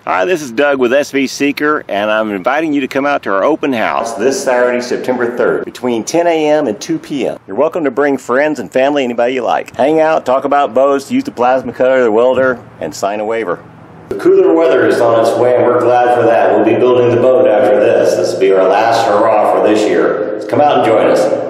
Hi, this is Doug with SV Seeker, and I'm inviting you to come out to our open house this Saturday, September 3rd, between 10 a.m. and 2 p.m. You're welcome to bring friends and family, anybody you like. Hang out, talk about boats, use the plasma cutter, the welder, and sign a waiver. The cooler weather is on its way, and we're glad for that. We'll be building the boat after this. This will be our last hurrah for this year. So come out and join us.